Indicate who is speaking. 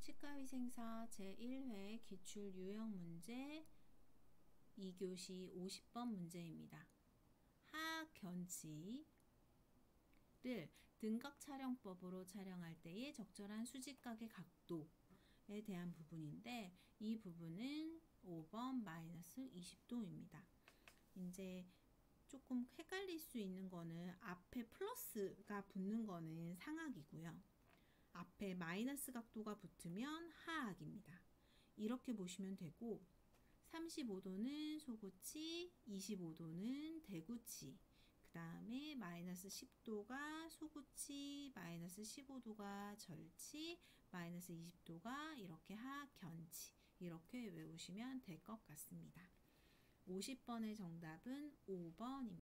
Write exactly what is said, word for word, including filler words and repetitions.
Speaker 1: 치과위생사 제일 회 기출 유형 문제 이 교시 오십 번 문제입니다. 하악 견치를 등각 촬영법으로 촬영할 때의 적절한 수직각의 각도에 대한 부분인데, 이 부분은 오 번 마이너스 이십 도입니다. 이제 조금 헷갈릴 수 있는 거는 앞에 플러스가 붙는 거는 상악이고요. 앞에 마이너스 각도가 붙으면 하악입니다. 이렇게 보시면 되고, 삼십오 도는 소구치, 이십오 도는 대구치, 그 다음에 마이너스 십 도가 소구치, 마이너스 십오 도가 절치, 마이너스 이십 도가 이렇게 하악 견치, 이렇게 외우시면 될 것 같습니다. 오십 번의 정답은 오 번입니다.